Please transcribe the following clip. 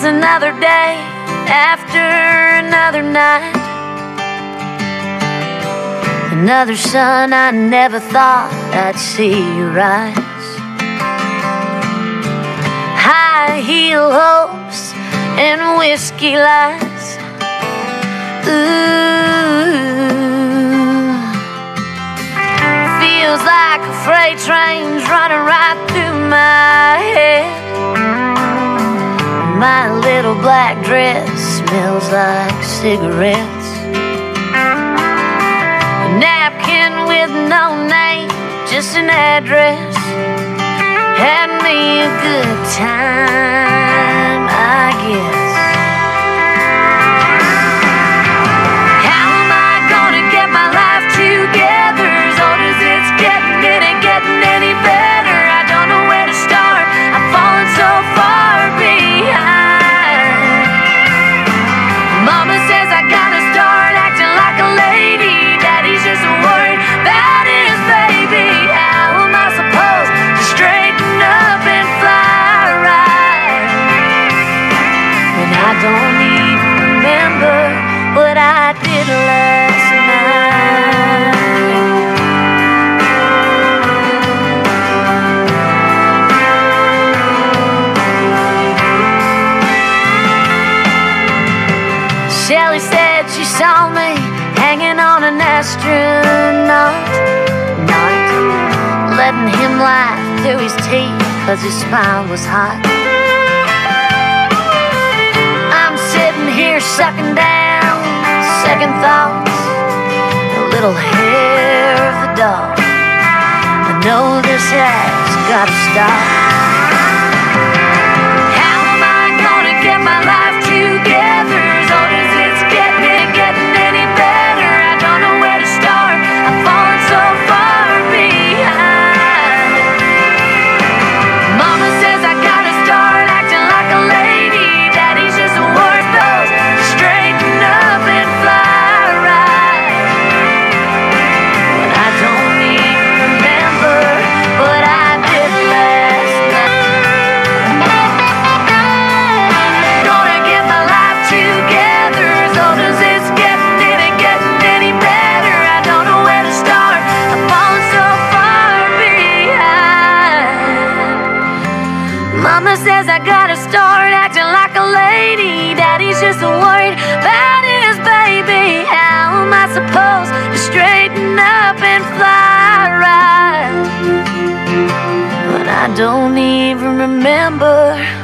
It's another day after another night, another sun I never thought I'd see you rise. High heel hopes and whiskey lies. Ooh, feels like a freight train's running right through my head. My little black dress smells like cigarettes. A napkin with no name, just an address. Had me a good time, I guess. How am I gonna get my life together? As old as it's getting, it ain't getting any better. I don't know where to start, I've fallen so far behind. Mama says I gotta start acting like a lady. Daddy's just worried about his baby. How am I supposed to straighten up and fly right when I don't even remember what I did last night? Salley said she saw me hanging on an astronaut night, letting him laugh through his teeth 'cause his smile was hot. I'm sitting here sucking down second thoughts, a little hair of the dog. I know this has gotta stop. How am I gonna get my life together? As old as it's getting any better. I don't know where to start, I've fallen so far behind. Mama says I gotta start acting like a lady. Daddy's just worried those straighten up and fly right when I don't even remember what I did last night. Gonna get my life together. As old as it's getting, it ain't getting any better. I don't know where to start, I've fallen so far behind. Mama says I gotta start acting like a lady. Daddy's just worried about his baby. How am I supposed to straighten up and fly right when I don't even remember